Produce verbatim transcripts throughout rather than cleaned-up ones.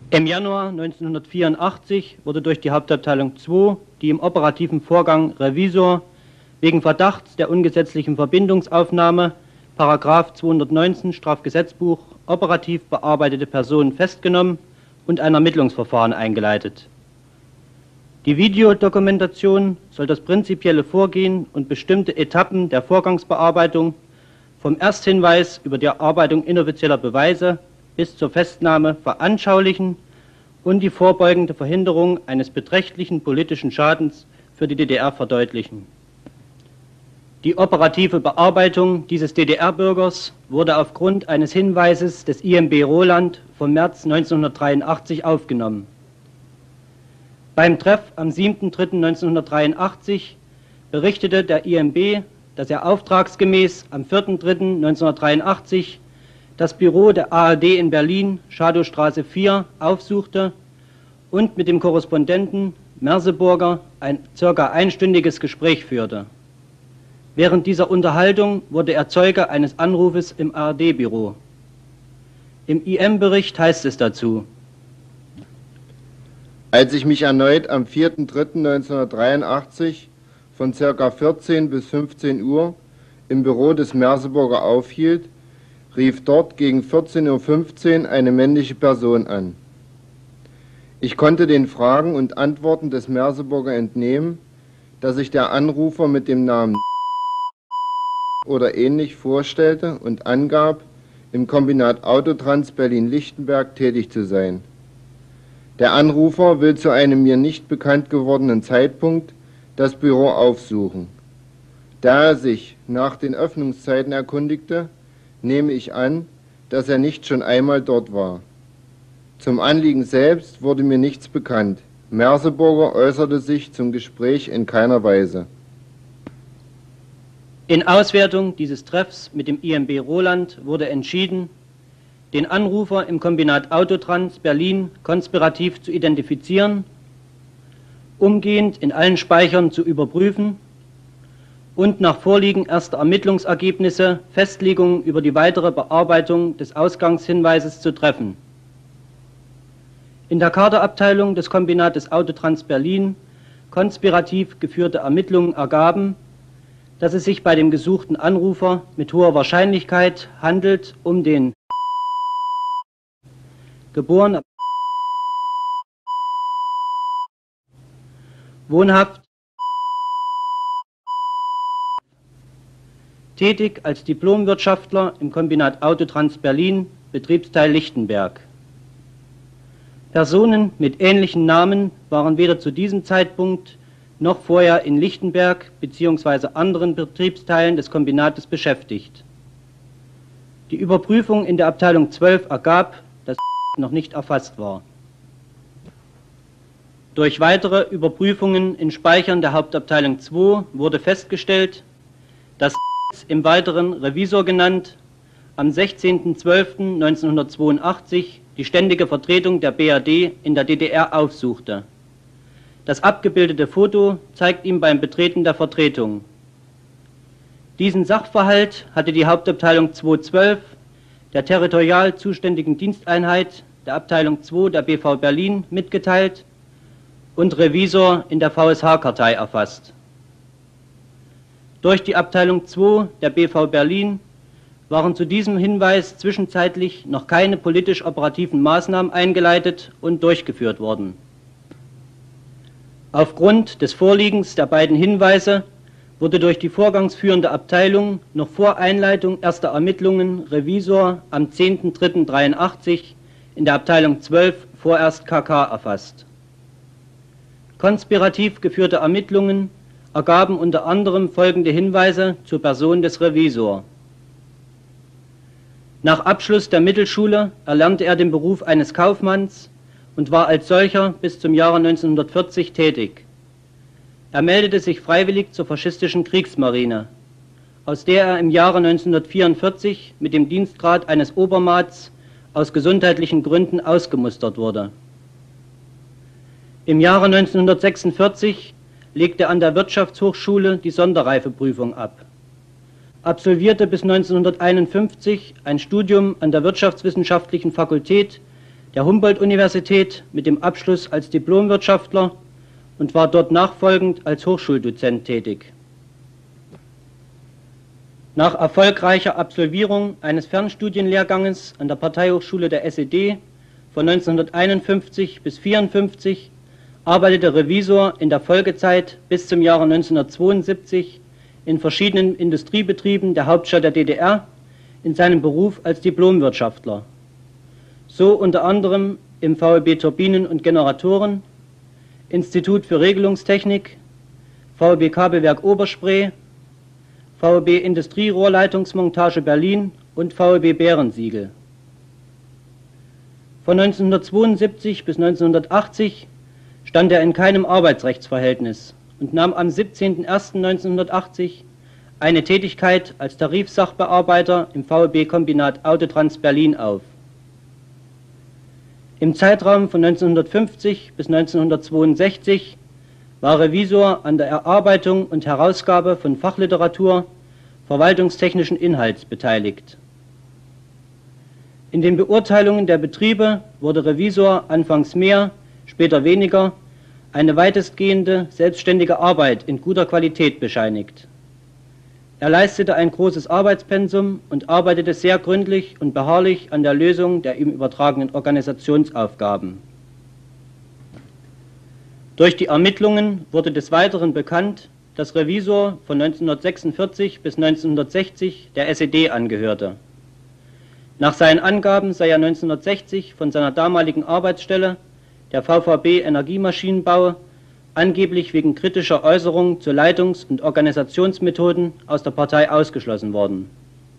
Im Januar neunzehnhundertvierundachtzig wurde durch die Hauptabteilung zwei, die im operativen Vorgang Revisor, wegen Verdachts der ungesetzlichen Verbindungsaufnahme Paragraph zweihundertneunzehn Strafgesetzbuch operativ bearbeitete Personen festgenommen und ein Ermittlungsverfahren eingeleitet. Die Videodokumentation soll das prinzipielle Vorgehen und bestimmte Etappen der Vorgangsbearbeitung vom Ersthinweis über die Erarbeitung inoffizieller Beweise bis zur Festnahme veranschaulichen und die vorbeugende Verhinderung eines beträchtlichen politischen Schadens für die D D R verdeutlichen. Die operative Bearbeitung dieses D D R-Bürgers wurde aufgrund eines Hinweises des I M B Roland vom März neunzehnhundertdreiundachtzig aufgenommen. Beim Treff am siebten dritten neunzehnhundertdreiundachtzig berichtete der I M B, dass er auftragsgemäß am vierten dritten neunzehnhundertdreiundachtzig das Büro der A R D in Berlin, Schadowstraße vier, aufsuchte und mit dem Korrespondenten Merseburger ein circa einstündiges Gespräch führte. Während dieser Unterhaltung wurde er Zeuge eines Anrufes im A R D-Büro. Im I M-Bericht heißt es dazu: Als ich mich erneut am vierten dritten neunzehnhundertdreiundachtzig von ca. vierzehn bis fünfzehn Uhr im Büro des Merseburger aufhielt, rief dort gegen vierzehn Uhr fünfzehn eine männliche Person an. Ich konnte den Fragen und Antworten des Merseburger entnehmen, dass sich der Anrufer mit dem Namen oder ähnlich vorstellte und angab, im Kombinat Autotrans Berlin-Lichtenberg tätig zu sein. Der Anrufer will zu einem mir nicht bekannt gewordenen Zeitpunkt das Büro aufsuchen. Da er sich nach den Öffnungszeiten erkundigte, nehme ich an, dass er nicht schon einmal dort war. Zum Anliegen selbst wurde mir nichts bekannt. Merseburger äußerte sich zum Gespräch in keiner Weise. In Auswertung dieses Treffs mit dem I M B Roland wurde entschieden, den Anrufer im Kombinat Autotrans Berlin konspirativ zu identifizieren, umgehend in allen Speichern zu überprüfen und nach Vorliegen erster Ermittlungsergebnisse Festlegungen über die weitere Bearbeitung des Ausgangshinweises zu treffen. In der Kaderabteilung des Kombinates Autotrans Berlin konspirativ geführte Ermittlungen ergaben, dass es sich bei dem gesuchten Anrufer mit hoher Wahrscheinlichkeit handelt um den geboren wohnhaft tätig als Diplomwirtschaftler im Kombinat Autotrans Berlin, Betriebsteil Lichtenberg. Personen mit ähnlichen Namen waren weder zu diesem Zeitpunkt noch vorher in Lichtenberg bzw. anderen Betriebsteilen des Kombinates beschäftigt. Die Überprüfung in der Abteilung zwölf ergab, dass noch nicht erfasst war. Durch weitere Überprüfungen in Speichern der Hauptabteilung zwei wurde festgestellt, dass im Weiteren Revisor genannt am sechzehnten zwölften neunzehnhundertzweiundachtzig die ständige Vertretung der B R D in der D D R aufsuchte. Das abgebildete Foto zeigt ihn beim Betreten der Vertretung. Diesen Sachverhalt hatte die Hauptabteilung zweihundertzwölf der territorial zuständigen Diensteinheit der Abteilung zwei der B V Berlin mitgeteilt und Revisor in der V S H-Kartei erfasst. Durch die Abteilung zwei der B V Berlin waren zu diesem Hinweis zwischenzeitlich noch keine politisch-operativen Maßnahmen eingeleitet und durchgeführt worden. Aufgrund des Vorliegens der beiden Hinweise wurde durch die vorgangsführende Abteilung noch vor Einleitung erster Ermittlungen Revisor am zehnten dritten dreiundachtzig in der Abteilung zwölf vorerst K K erfasst. Konspirativ geführte Ermittlungen ergaben unter anderem folgende Hinweise zur Person des Revisor. Nach Abschluss der Mittelschule erlernte er den Beruf eines Kaufmanns und war als solcher bis zum Jahre neunzehnhundertvierzig tätig. Er meldete sich freiwillig zur faschistischen Kriegsmarine, aus der er im Jahre neunzehnhundertvierundvierzig mit dem Dienstgrad eines Obermaats aus gesundheitlichen Gründen ausgemustert wurde. Im Jahre neunzehnhundertsechsundvierzig legte er an der Wirtschaftshochschule die Sonderreifeprüfung ab, absolvierte bis neunzehnhunderteinundfünfzig ein Studium an der Wirtschaftswissenschaftlichen Fakultät der Humboldt-Universität mit dem Abschluss als Diplomwirtschaftler und war dort nachfolgend als Hochschuldozent tätig. Nach erfolgreicher Absolvierung eines Fernstudienlehrganges an der Parteihochschule der S E D von neunzehnhunderteinundfünfzig bis neunzehnhundertvierundfünfzig arbeitete Revisor in der Folgezeit bis zum Jahre neunzehnhundertzweiundsiebzig in verschiedenen Industriebetrieben der Hauptstadt der D D R in seinem Beruf als Diplomwirtschaftler. So unter anderem im V E B Turbinen und Generatoren, Institut für Regelungstechnik, V E B Kabelwerk Oberspree, V E B Industrierohrleitungsmontage Berlin und V E B Bärensiegel. Von neunzehnhundertzweiundsiebzig bis neunzehnhundertachtzig stand er in keinem Arbeitsrechtsverhältnis und nahm am siebzehnten ersten neunzehnhundertachtzig eine Tätigkeit als Tarifsachbearbeiter im V E B-Kombinat Autotrans Berlin auf. Im Zeitraum von neunzehnhundertfünfzig bis neunzehnhundertzweiundsechzig war Revisor an der Erarbeitung und Herausgabe von Fachliteratur verwaltungstechnischen Inhalts beteiligt. In den Beurteilungen der Betriebe wurde Revisor anfangs mehr, später weniger, eine weitestgehende selbstständige Arbeit in guter Qualität bescheinigt. Er leistete ein großes Arbeitspensum und arbeitete sehr gründlich und beharrlich an der Lösung der ihm übertragenen Organisationsaufgaben. Durch die Ermittlungen wurde des Weiteren bekannt, dass Revisor von neunzehnhundertsechsundvierzig bis neunzehnhundertsechzig der S E D angehörte. Nach seinen Angaben sei er neunzehnhundertsechzig von seiner damaligen Arbeitsstelle, der V V B Energiemaschinenbau, angeblich wegen kritischer Äußerungen zu Leitungs- und Organisationsmethoden aus der Partei ausgeschlossen worden.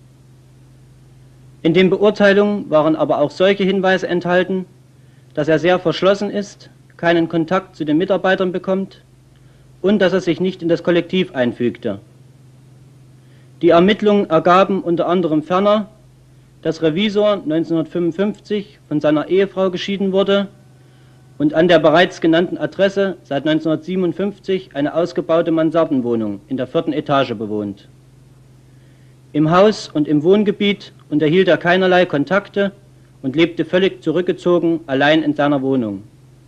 In den Beurteilungen waren aber auch solche Hinweise enthalten, dass er sehr verschlossen ist, keinen Kontakt zu den Mitarbeitern bekommt und dass er sich nicht in das Kollektiv einfügte. Die Ermittlungen ergaben unter anderem ferner, dass Revisor neunzehnhundertfünfundfünfzig von seiner Ehefrau geschieden wurde und an der bereits genannten Adresse seit neunzehnhundertsiebenundfünfzig eine ausgebaute Mansardenwohnung in der vierten Etage bewohnt. Im Haus und im Wohngebiet unterhielt er keinerlei Kontakte und lebte völlig zurückgezogen allein in seiner Wohnung.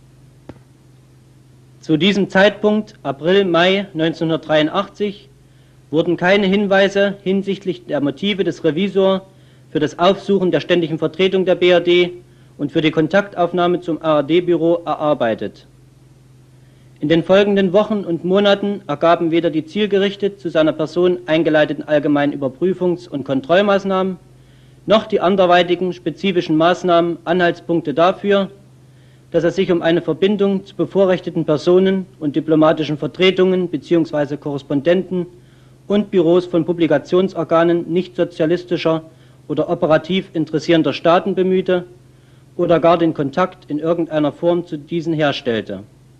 Zu diesem Zeitpunkt, April, Mai neunzehnhundertdreiundachtzig, wurden keine Hinweise hinsichtlich der Motive des Revisor für das Aufsuchen der ständigen Vertretung der B R D und für die Kontaktaufnahme zum A R D-Büro erarbeitet. In den folgenden Wochen und Monaten ergaben weder die zielgerichtet zu seiner Person eingeleiteten allgemeinen Überprüfungs- und Kontrollmaßnahmen noch die anderweitigen spezifischen Maßnahmen Anhaltspunkte dafür, dass es sich um eine Verbindung zu bevorrechteten Personen und diplomatischen Vertretungen bzw. Korrespondenten und Büros von Publikationsorganen nichtsozialistischer oder operativ interessierender Staaten bemühte oder gar den Kontakt in irgendeiner Form zu diesen herstellte.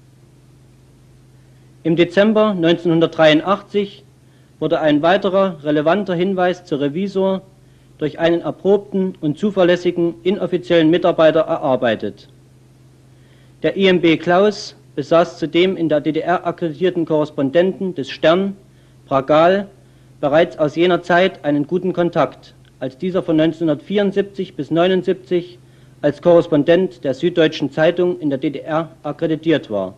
Im Dezember neunzehnhundertdreiundachtzig wurde ein weiterer relevanter Hinweis zu Revisor durch einen erprobten und zuverlässigen inoffiziellen Mitarbeiter erarbeitet. Der I M B Klaus besaß zudem in der D D R akkreditierten Korrespondenten des Stern, Pragal, bereits aus jener Zeit einen guten Kontakt, als dieser von neunzehnhundertvierundsiebzig bis neunundsiebzig als Korrespondent der Süddeutschen Zeitung in der D D R akkreditiert war.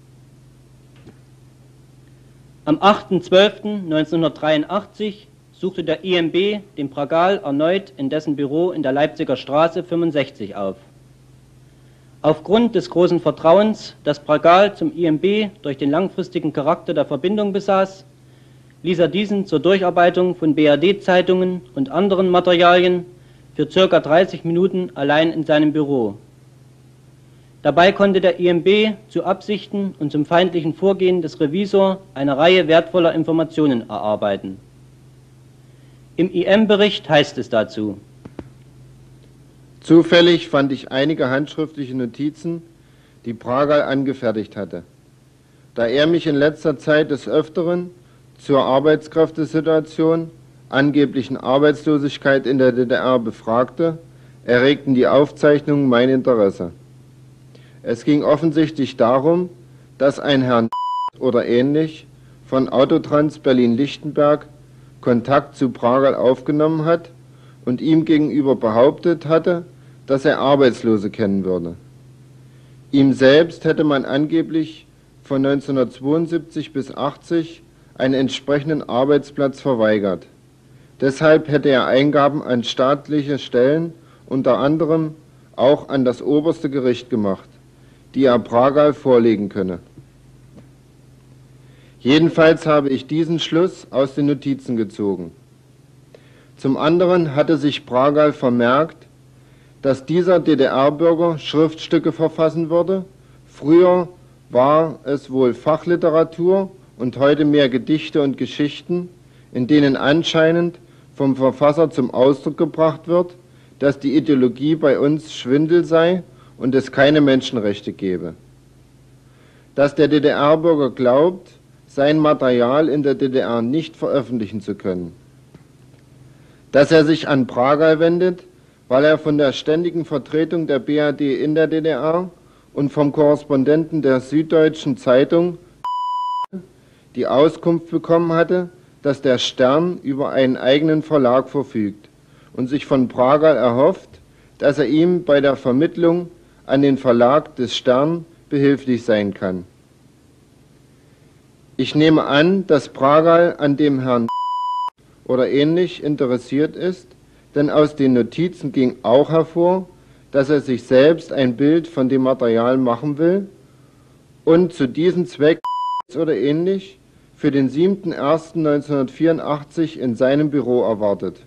Am achten zwölften neunzehnhundertdreiundachtzig suchte der I M B den Pragal erneut in dessen Büro in der Leipziger Straße fünfundsechzig auf. Aufgrund des großen Vertrauens, das Pragal zum I M B durch den langfristigen Charakter der Verbindung besaß, ließ er diesen zur Durcharbeitung von B R D-Zeitungen und anderen Materialien für ca. dreißig Minuten allein in seinem Büro. Dabei konnte der I M B zu Absichten und zum feindlichen Vorgehen des Revisor eine Reihe wertvoller Informationen erarbeiten. Im I M-Bericht heißt es dazu: Zufällig fand ich einige handschriftliche Notizen, die Pragal angefertigt hatte. Da er mich in letzter Zeit des Öfteren zur Arbeitskräftesituation, angeblichen Arbeitslosigkeit in der D D R befragte, erregten die Aufzeichnungen mein Interesse. Es ging offensichtlich darum, dass ein Herr oder ähnlich von Autotrans Berlin-Lichtenberg Kontakt zu Pragal aufgenommen hat und ihm gegenüber behauptet hatte, dass er Arbeitslose kennen würde. Ihm selbst hätte man angeblich von neunzehnhundertzweiundsiebzig bis achtzig einen entsprechenden Arbeitsplatz verweigert. Deshalb hätte er Eingaben an staatliche Stellen, unter anderem auch an das oberste Gericht gemacht, die er Pragal vorlegen könne. Jedenfalls habe ich diesen Schluss aus den Notizen gezogen. Zum anderen hatte sich Pragal vermerkt, dass dieser D D R-Bürger Schriftstücke verfassen würde. Früher war es wohl Fachliteratur und heute mehr Gedichte und Geschichten, in denen anscheinend vom Verfasser zum Ausdruck gebracht wird, dass die Ideologie bei uns Schwindel sei und es keine Menschenrechte gebe. Dass der D D R-Bürger glaubt, sein Material in der D D R nicht veröffentlichen zu können. Dass er sich an Pragal wendet, weil er von der ständigen Vertretung der B R D in der D D R und vom Korrespondenten der Süddeutschen Zeitung die Auskunft bekommen hatte, dass der Stern über einen eigenen Verlag verfügt und sich von Pragal erhofft, dass er ihm bei der Vermittlung an den Verlag des Stern behilflich sein kann. Ich nehme an, dass Pragal an dem Herrn oder ähnlich interessiert ist, denn aus den Notizen ging auch hervor, dass er sich selbst ein Bild von dem Material machen will und zu diesem Zweck oder ähnlich für den siebten ersten neunzehnhundertvierundachtzig in seinem Büro erwartet.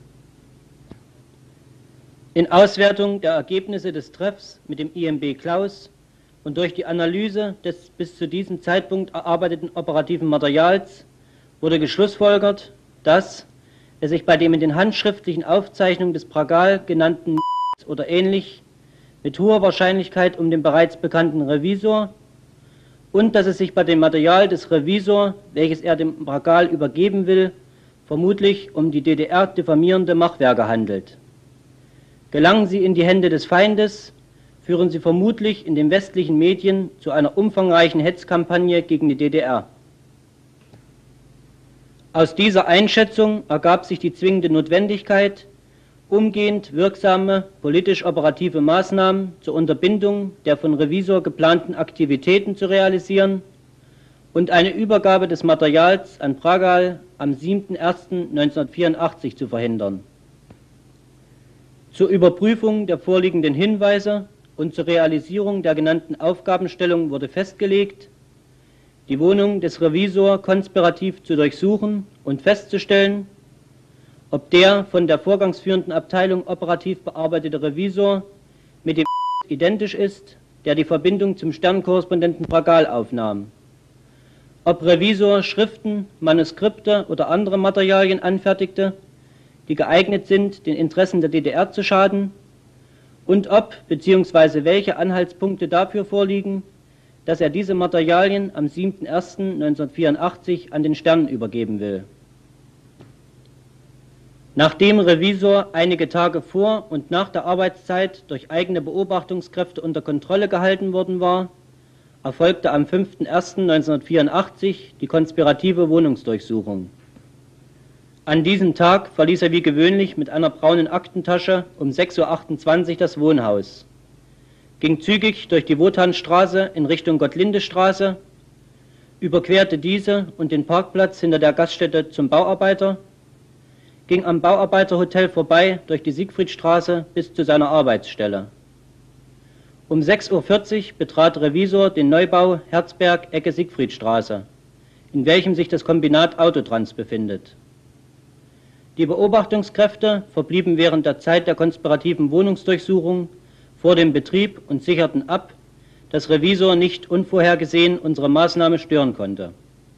In Auswertung der Ergebnisse des Treffs mit dem I M B Klaus und durch die Analyse des bis zu diesem Zeitpunkt erarbeiteten operativen Materials wurde geschlussfolgert, dass es sich bei dem in den handschriftlichen Aufzeichnungen des Pragal genannten oder ähnlich mit hoher Wahrscheinlichkeit um den bereits bekannten Revisor und dass es sich bei dem Material des Revisor, welches er dem Pragal übergeben will, vermutlich um die D D R diffamierende Machwerke handelt. Gelangen sie in die Hände des Feindes, führen sie vermutlich in den westlichen Medien zu einer umfangreichen Hetzkampagne gegen die D D R. Aus dieser Einschätzung ergab sich die zwingende Notwendigkeit, umgehend wirksame politisch-operative Maßnahmen zur Unterbindung der von Revisor geplanten Aktivitäten zu realisieren und eine Übergabe des Materials an Pragal am siebten ersten neunzehnhundertvierundachtzig zu verhindern. Zur Überprüfung der vorliegenden Hinweise und zur Realisierung der genannten Aufgabenstellung wurde festgelegt, die Wohnung des Revisor konspirativ zu durchsuchen und festzustellen, ob der von der vorgangsführenden Abteilung operativ bearbeitete Revisor mit dem identisch ist, der die Verbindung zum Sternkorrespondenten Pragal aufnahm, ob Revisor Schriften, Manuskripte oder andere Materialien anfertigte, die geeignet sind, den Interessen der D D R zu schaden, und ob bzw. welche Anhaltspunkte dafür vorliegen, dass er diese Materialien am siebten ersten neunzehnhundertvierundachtzig an den Stern übergeben will. Nachdem Revisor einige Tage vor und nach der Arbeitszeit durch eigene Beobachtungskräfte unter Kontrolle gehalten worden war, erfolgte am fünften ersten neunzehnhundertvierundachtzig die konspirative Wohnungsdurchsuchung. An diesem Tag verließ er wie gewöhnlich mit einer braunen Aktentasche um sechs Uhr achtundzwanzig das Wohnhaus, ging zügig durch die Wotanstraße in Richtung Gottlindestraße, überquerte diese und den Parkplatz hinter der Gaststätte zum Bauarbeiter, ging am Bauarbeiterhotel vorbei durch die Siegfriedstraße bis zu seiner Arbeitsstelle. Um sechs Uhr vierzig betrat Revisor den Neubau Herzberg Ecke Siegfriedstraße, in welchem sich das Kombinat Autotrans befindet. Die Beobachtungskräfte verblieben während der Zeit der konspirativen Wohnungsdurchsuchung vor dem Betrieb und sicherten ab, dass Revisor nicht unvorhergesehen unsere Maßnahme stören konnte.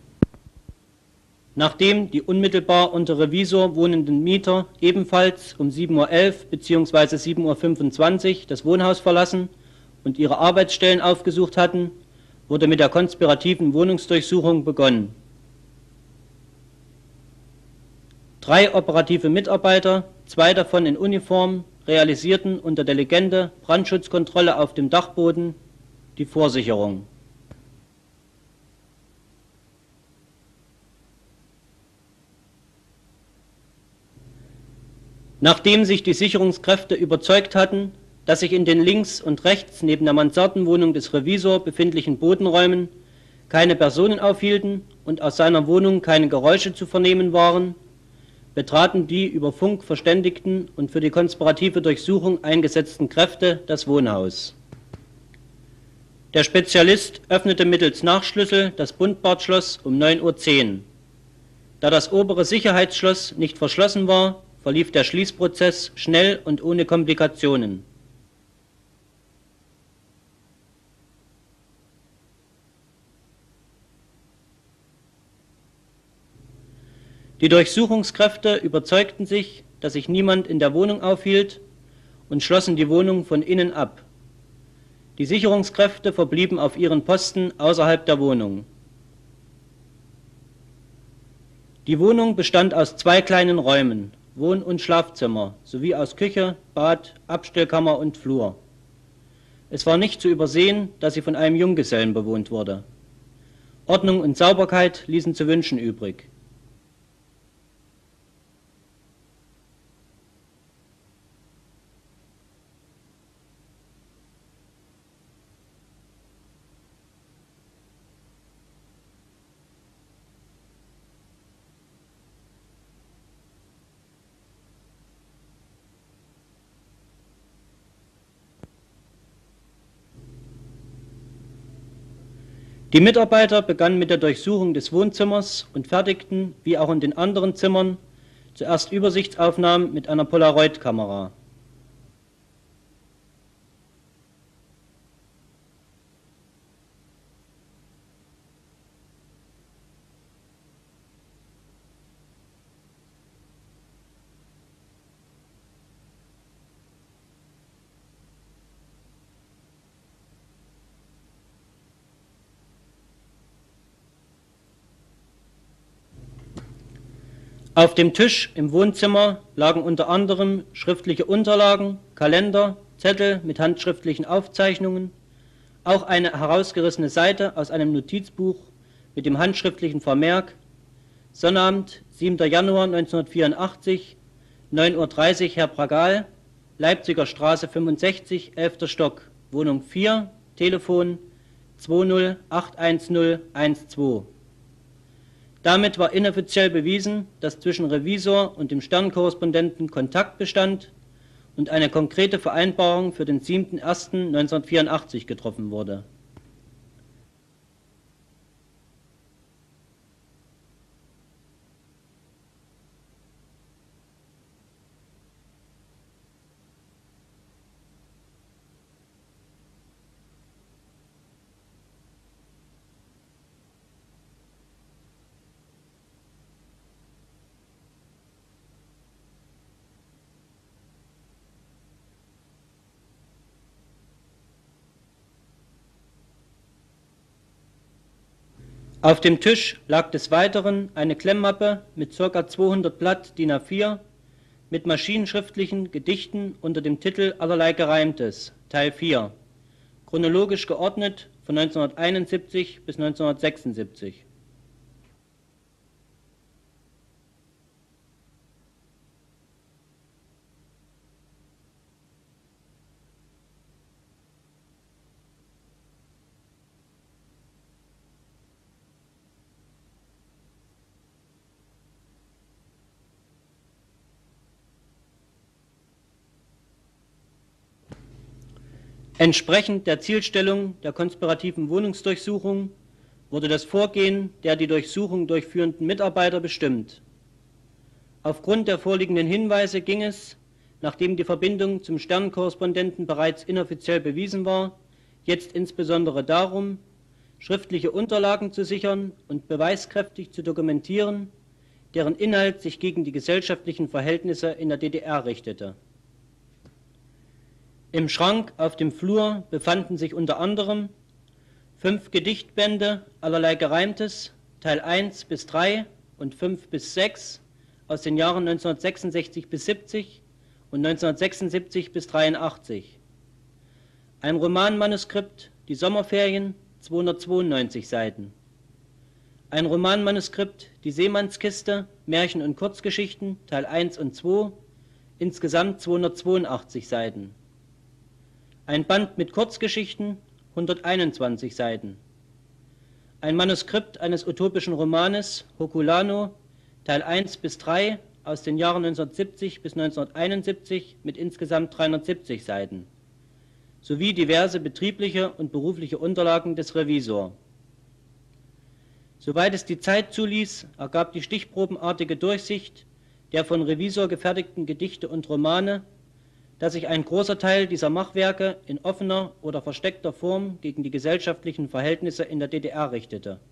Nachdem die unmittelbar unter Revisor wohnenden Mieter ebenfalls um sieben Uhr elf bzw. sieben Uhr fünfundzwanzig das Wohnhaus verlassen und ihre Arbeitsstellen aufgesucht hatten, wurde mit der konspirativen Wohnungsdurchsuchung begonnen. Drei operative Mitarbeiter, zwei davon in Uniform, realisierten unter der Legende Brandschutzkontrolle auf dem Dachboden die Vorsicherung. Nachdem sich die Sicherungskräfte überzeugt hatten, dass sich in den links und rechts neben der Mansardenwohnung des Revisors befindlichen Bodenräumen keine Personen aufhielten und aus seiner Wohnung keine Geräusche zu vernehmen waren, betraten die über Funk verständigten und für die konspirative Durchsuchung eingesetzten Kräfte das Wohnhaus. Der Spezialist öffnete mittels Nachschlüssel das Buntbartschloss um neun Uhr zehn. Da das obere Sicherheitsschloss nicht verschlossen war, verlief der Schließprozess schnell und ohne Komplikationen. Die Durchsuchungskräfte überzeugten sich, dass sich niemand in der Wohnung aufhielt und schlossen die Wohnung von innen ab. Die Sicherungskräfte verblieben auf ihren Posten außerhalb der Wohnung. Die Wohnung bestand aus zwei kleinen Räumen, Wohn- und Schlafzimmer, sowie aus Küche, Bad, Abstellkammer und Flur. Es war nicht zu übersehen, dass sie von einem Junggesellen bewohnt wurde. Ordnung und Sauberkeit ließen zu wünschen übrig. Die Mitarbeiter begannen mit der Durchsuchung des Wohnzimmers und fertigten, wie auch in den anderen Zimmern, zuerst Übersichtsaufnahmen mit einer Polaroid-Kamera. Auf dem Tisch im Wohnzimmer lagen unter anderem schriftliche Unterlagen, Kalender, Zettel mit handschriftlichen Aufzeichnungen, auch eine herausgerissene Seite aus einem Notizbuch mit dem handschriftlichen Vermerk: Sonnabend, siebter Januar neunzehnhundertvierundachtzig, neun Uhr dreißig, Herr Pragal, Leipziger Straße fünfundsechzig, elfter Stock, Wohnung vier, Telefon zwei null acht eins null eins zwei. Damit war inoffiziell bewiesen, dass zwischen Revisor und dem Sternkorrespondenten Kontakt bestand und eine konkrete Vereinbarung für den siebten ersten neunzehnhundertvierundachtzig getroffen wurde. Auf dem Tisch lag des Weiteren eine Klemmmappe mit ca. zweihundert Blatt D I N A vier mit maschinenschriftlichen Gedichten unter dem Titel Allerlei Gereimtes, Teil vier, chronologisch geordnet von neunzehnhunderteinundsiebzig bis neunzehnhundertsechsundsiebzig. Entsprechend der Zielstellung der konspirativen Wohnungsdurchsuchung wurde das Vorgehen der die Durchsuchung durchführenden Mitarbeiter bestimmt. Aufgrund der vorliegenden Hinweise ging es, nachdem die Verbindung zum Sternkorrespondenten bereits inoffiziell bewiesen war, jetzt insbesondere darum, schriftliche Unterlagen zu sichern und beweiskräftig zu dokumentieren, deren Inhalt sich gegen die gesellschaftlichen Verhältnisse in der D D R richtete. Im Schrank auf dem Flur befanden sich unter anderem fünf Gedichtbände Allerlei Gereimtes, Teil eins bis drei und fünf bis sechs aus den Jahren neunzehnhundertsechsundsechzig bis siebzig und neunzehnhundertsechsundsiebzig bis dreiundachtzig. Ein Romanmanuskript, Die Sommerferien, zweihundertzweiundneunzig Seiten. Ein Romanmanuskript, Die Seemannskiste, Märchen und Kurzgeschichten, Teil eins und zwei, insgesamt zweihundertzweiundachtzig Seiten. Ein Band mit Kurzgeschichten, hunderteinundzwanzig Seiten. Ein Manuskript eines utopischen Romanes, Hokulano, Teil eins bis drei, aus den Jahren neunzehnhundertsiebzig bis neunzehnhunderteinundsiebzig mit insgesamt dreihundertsiebzig Seiten, sowie diverse betriebliche und berufliche Unterlagen des Revisor. Soweit es die Zeit zuließ, ergab die stichprobenartige Durchsicht der von Revisor gefertigten Gedichte und Romane, dass sich ein großer Teil dieser Machwerke in offener oder versteckter Form gegen die gesellschaftlichen Verhältnisse in der D D R richtete.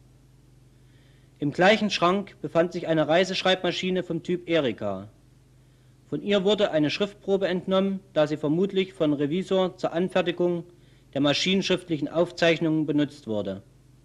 Im gleichen Schrank befand sich eine Reiseschreibmaschine vom Typ Erika. Von ihr wurde eine Schriftprobe entnommen, da sie vermutlich von Revisor zur Anfertigung der maschinenschriftlichen Aufzeichnungen benutzt wurde.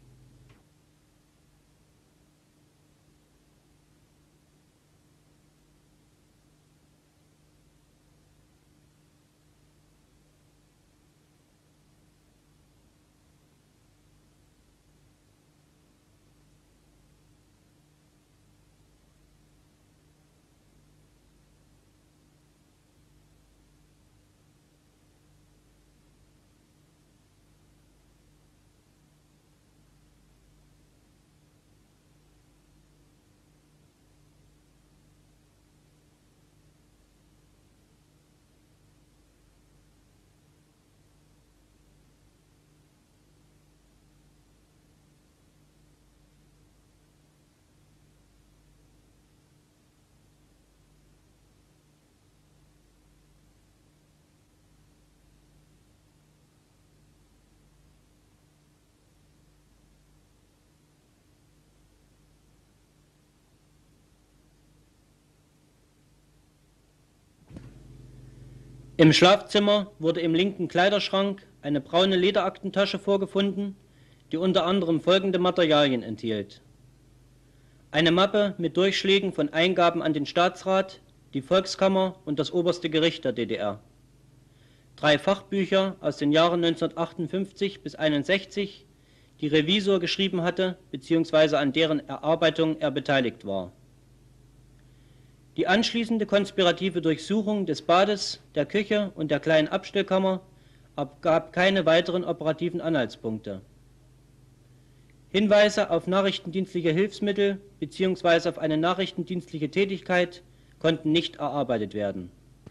Im Schlafzimmer wurde im linken Kleiderschrank eine braune Lederaktentasche vorgefunden, die unter anderem folgende Materialien enthielt: Eine Mappe mit Durchschlägen von Eingaben an den Staatsrat, die Volkskammer und das oberste Gericht der D D R. Drei Fachbücher aus den Jahren neunzehnhundertachtundfünfzig bis einundsechzig, die Revisor geschrieben hatte bzw. an deren Erarbeitung er beteiligt war. Die anschließende konspirative Durchsuchung des Bades, der Küche und der kleinen Abstellkammer gab keine weiteren operativen Anhaltspunkte. Hinweise auf nachrichtendienstliche Hilfsmittel bzw. auf eine nachrichtendienstliche Tätigkeit konnten nicht erarbeitet werden.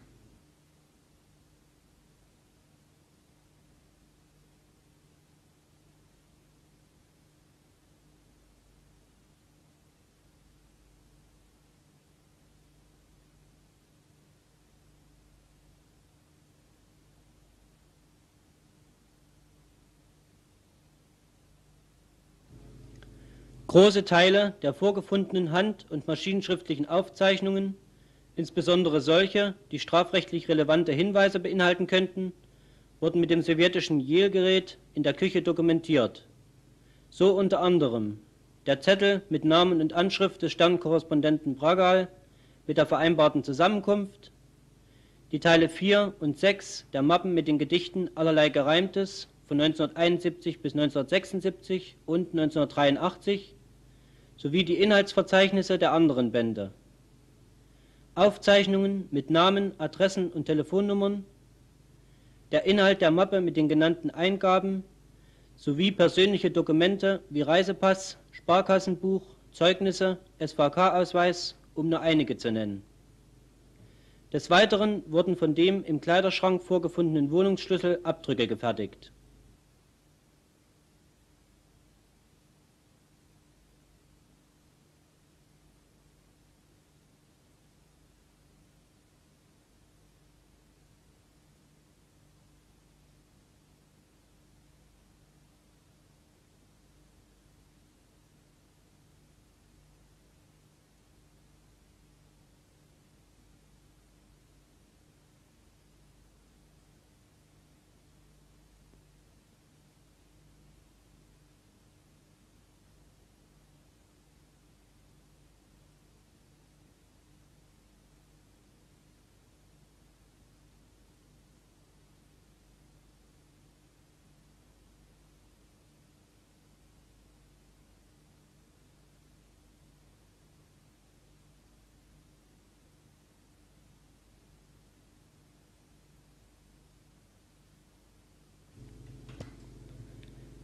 Große Teile der vorgefundenen hand- und maschinenschriftlichen Aufzeichnungen, insbesondere solche, die strafrechtlich relevante Hinweise beinhalten könnten, wurden mit dem sowjetischen Yale-Gerät in der Küche dokumentiert. So unter anderem der Zettel mit Namen und Anschrift des Sternkorrespondenten Bragal mit der vereinbarten Zusammenkunft, die Teile vier und sechs der Mappen mit den Gedichten Allerlei Gereimtes von neunzehnhunderteinundsiebzig bis neunzehnhundertsechsundsiebzig und neunzehnhundertdreiundachtzig sowie die Inhaltsverzeichnisse der anderen Bände. Aufzeichnungen mit Namen, Adressen und Telefonnummern, der Inhalt der Mappe mit den genannten Eingaben sowie persönliche Dokumente wie Reisepass, Sparkassenbuch, Zeugnisse, S V K-Ausweis, um nur einige zu nennen. Des Weiteren wurden von dem im Kleiderschrank vorgefundenen Wohnungsschlüssel Abdrücke gefertigt.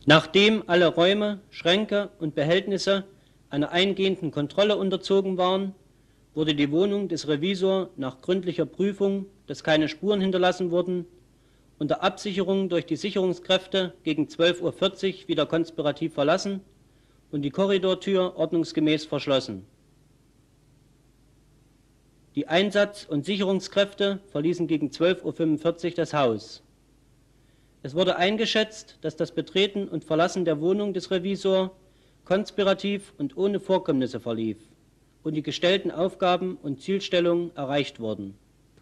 Nachdem alle Räume, Schränke und Behältnisse einer eingehenden Kontrolle unterzogen waren, wurde die Wohnung des Revisors nach gründlicher Prüfung, dass keine Spuren hinterlassen wurden, unter Absicherung durch die Sicherungskräfte gegen zwölf Uhr vierzig wieder konspirativ verlassen und die Korridortür ordnungsgemäß verschlossen. Die Einsatz- und Sicherungskräfte verließen gegen zwölf Uhr fünfundvierzig das Haus. Es wurde eingeschätzt, dass das Betreten und Verlassen der Wohnung des Revisors konspirativ und ohne Vorkommnisse verlief und die gestellten Aufgaben und Zielstellungen erreicht wurden.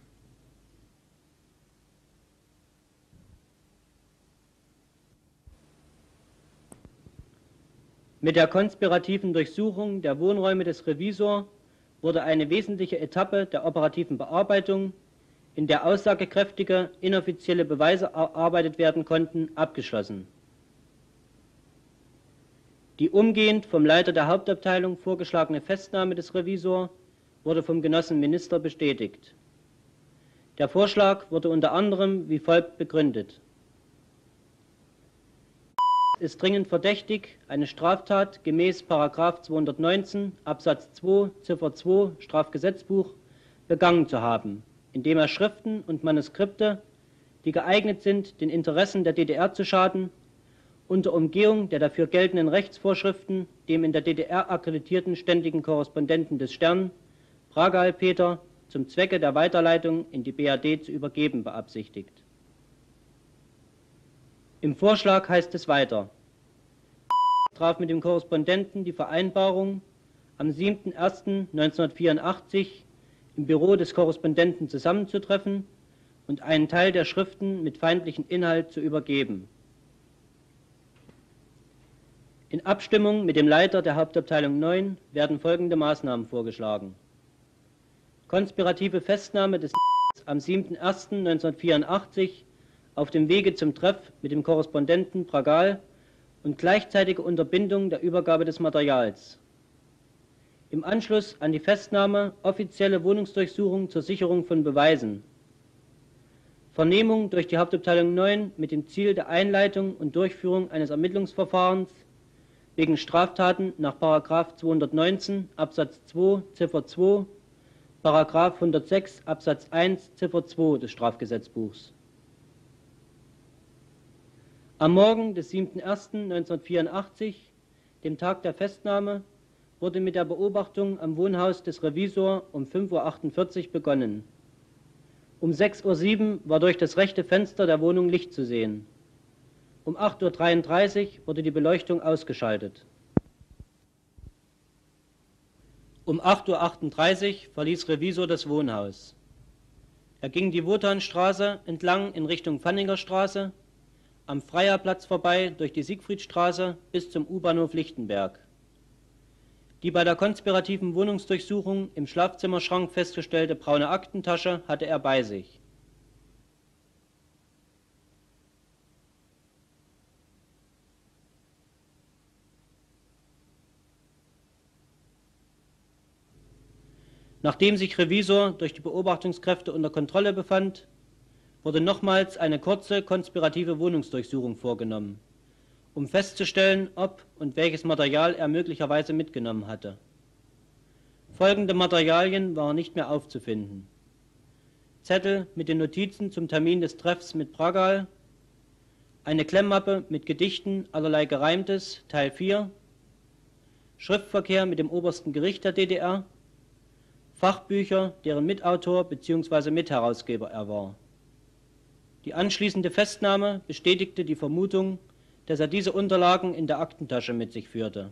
Mit der konspirativen Durchsuchung der Wohnräume des Revisors wurde eine wesentliche Etappe der operativen Bearbeitung, in der aussagekräftige inoffizielle Beweise erarbeitet werden konnten, abgeschlossen. Die umgehend vom Leiter der Hauptabteilung vorgeschlagene Festnahme des Revisors wurde vom Genossen Minister bestätigt. Der Vorschlag wurde unter anderem wie folgt begründet: ist dringend verdächtig, eine Straftat gemäß Paragraph zweihundertneunzehn Absatz zwei Ziffer zwei Strafgesetzbuch begangen zu haben, indem er Schriften und Manuskripte, die geeignet sind, den Interessen der D D R zu schaden, unter Umgehung der dafür geltenden Rechtsvorschriften dem in der D D R akkreditierten ständigen Korrespondenten des Stern, Pragal Peter, zum Zwecke der Weiterleitung in die B R D zu übergeben beabsichtigt. Im Vorschlag heißt es weiter: traf mit dem Korrespondenten die Vereinbarung, am siebten ersten neunzehnhundertvierundachtzig im Büro des Korrespondenten zusammenzutreffen und einen Teil der Schriften mit feindlichem Inhalt zu übergeben. In Abstimmung mit dem Leiter der Hauptabteilung neun werden folgende Maßnahmen vorgeschlagen: konspirative Festnahme des am siebten ersten neunzehnhundertvierundachtzig auf dem Wege zum Treff mit dem Korrespondenten Pragal und gleichzeitige Unterbindung der Übergabe des Materials. Im Anschluss an die Festnahme offizielle Wohnungsdurchsuchung zur Sicherung von Beweisen. Vernehmung durch die Hauptabteilung neun mit dem Ziel der Einleitung und Durchführung eines Ermittlungsverfahrens wegen Straftaten nach Paragraph zweihundertneunzehn Absatz zwei Ziffer zwei, Paragraph hundertsechs Absatz eins Ziffer zwei des Strafgesetzbuchs. Am Morgen des siebten ersten neunzehnhundertvierundachtzig, dem Tag der Festnahme, wurde mit der Beobachtung am Wohnhaus des Revisors um fünf Uhr achtundvierzig begonnen. Um sechs Uhr sieben war durch das rechte Fenster der Wohnung Licht zu sehen. Um acht Uhr dreiunddreißig wurde die Beleuchtung ausgeschaltet. Um acht Uhr achtunddreißig verließ Revisor das Wohnhaus. Er ging die Wotanstraße entlang in Richtung Pfanninger Straße, am Freierplatz vorbei durch die Siegfriedstraße bis zum U-Bahnhof Lichtenberg. Die bei der konspirativen Wohnungsdurchsuchung im Schlafzimmerschrank festgestellte braune Aktentasche hatte er bei sich. Nachdem sich Revisor durch die Beobachtungskräfte unter Kontrolle befand, wurde nochmals eine kurze konspirative Wohnungsdurchsuchung vorgenommen, um festzustellen, ob und welches Material er möglicherweise mitgenommen hatte. Folgende Materialien waren nicht mehr aufzufinden: Zettel mit den Notizen zum Termin des Treffs mit Pragal, eine Klemmmappe mit Gedichten allerlei Gereimtes, Teil vier, Schriftverkehr mit dem obersten Gericht der D D R, Fachbücher, deren Mitautor bzw. Mitherausgeber er war. Die anschließende Festnahme bestätigte die Vermutung, dass er diese Unterlagen in der Aktentasche mit sich führte.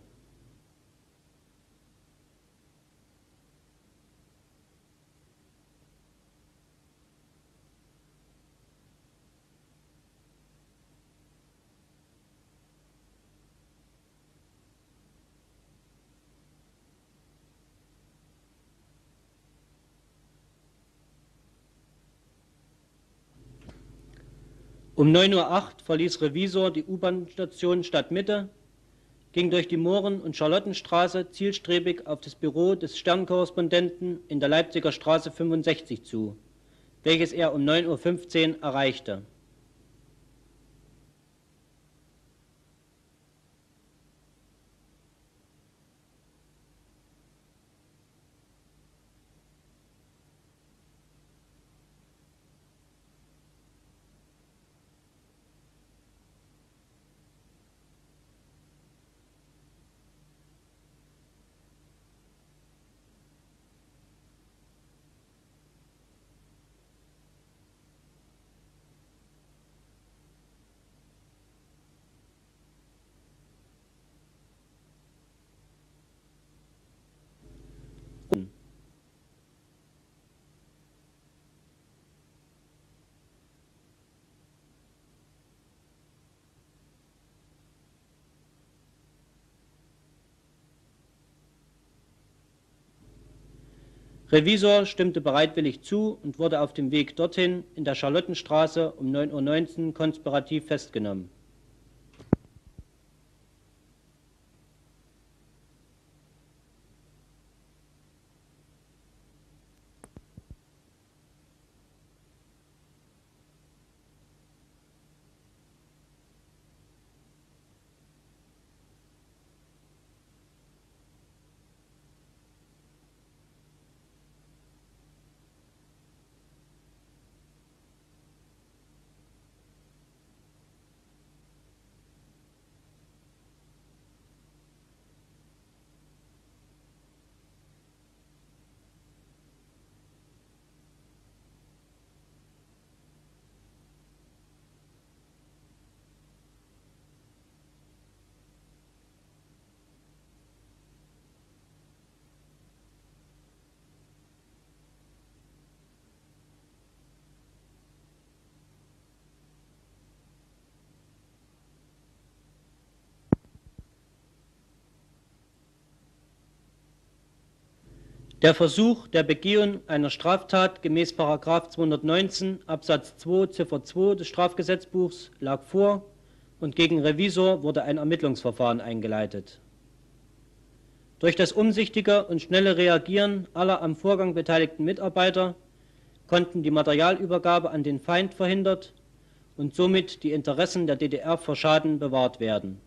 Um neun Uhr acht verließ Revisor die U-Bahn-Station Stadtmitte, ging durch die Mohren- und Charlottenstraße zielstrebig auf das Büro des Sternkorrespondenten in der Leipziger Straße fünfundsechzig zu, welches er um neun Uhr fünfzehn erreichte. Revisor stimmte bereitwillig zu und wurde auf dem Weg dorthin in der Charlottenstraße um neun Uhr neunzehn konspirativ festgenommen. Der Versuch der Begehung einer Straftat gemäß Paragraph zweihundertneunzehn Absatz zwei Ziffer zwei des Strafgesetzbuchs lag vor und gegen Revisor wurde ein Ermittlungsverfahren eingeleitet. Durch das umsichtige und schnelle Reagieren aller am Vorgang beteiligten Mitarbeiter konnten die Materialübergabe an den Feind verhindert und somit die Interessen der D D R vor Schaden bewahrt werden.